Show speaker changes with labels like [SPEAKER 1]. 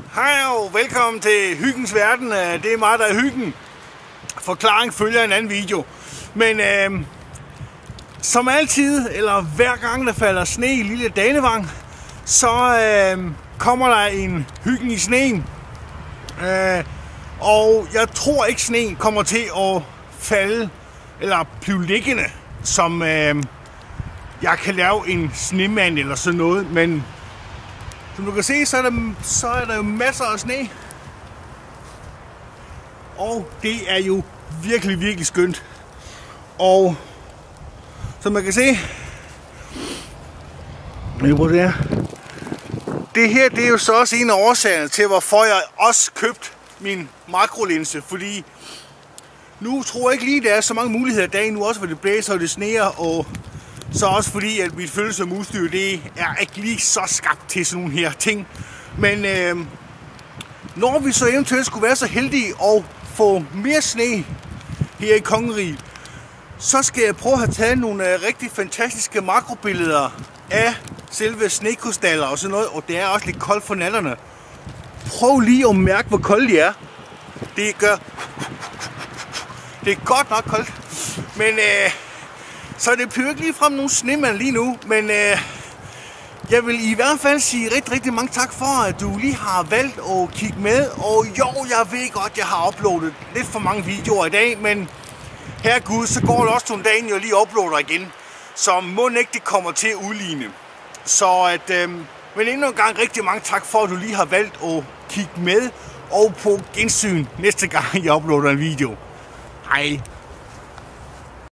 [SPEAKER 1] Hej og velkommen til Hyggens Verden. Det er mig, der er Hyggen. Forklaring følger en anden video. Men som altid, eller hver gang der falder sne i lille Danevang, så kommer der en Hyggen i sneen. Og jeg tror ikke sneen kommer til at falde eller blive liggende, som jeg kan lave en snemand eller sådan noget. Men som du kan se, så er der jo masser af sne. Og det er jo virkelig, virkelig skønt. Og som man kan se, det her, det er jo så også en af årsagerne til, hvorfor jeg også købte min makrolinse. Fordi nu tror jeg ikke lige, der er så mange muligheder i dag nu, også hvor det blæser og det sneer, og så også fordi, at mit følelse som udstyr, det er ikke lige så skabt til sådan nogle her ting. Men når vi så eventuelt skulle være så heldige at få mere sne her i Kongeriget, så skal jeg prøve at have taget nogle rigtig fantastiske makrobilleder af selve snekrystaller og sådan noget. Og det er også lidt koldt for natterne. Prøv lige at mærke, hvor koldt de er. Det er godt nok koldt. Men så det bliver ikke lige frem nogen snemand lige nu, men jeg vil i hvert fald sige rigtig, rigtig mange tak for, at du lige har valgt at kigge med. Og jo, jeg ved godt, jeg har uploadet lidt for mange videoer i dag, men herregud, så går det også nogle dage, jeg lige uploader igen. Så må ikke det kommer til at udligne. Så men endnu en gang rigtig mange tak for, at du lige har valgt at kigge med. Og på gensyn næste gang, jeg uploader en video. Hej.